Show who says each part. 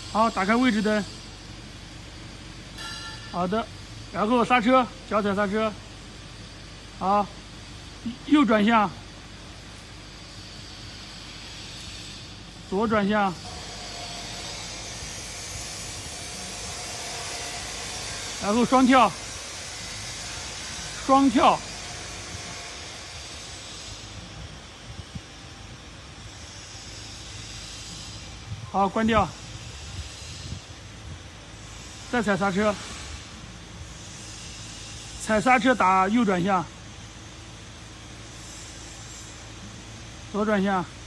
Speaker 1: 好，打开位置灯。好的，然后刹车，脚踩刹车。好，右转向，左转向，然后双跳，双跳。好，关掉。再踩刹车，踩刹车打右转向，左转向。